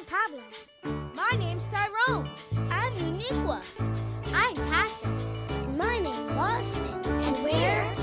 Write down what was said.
Pablo. My name's Tyrone. I'm Uniqua. I'm Tasha. And my name's Austin. And we're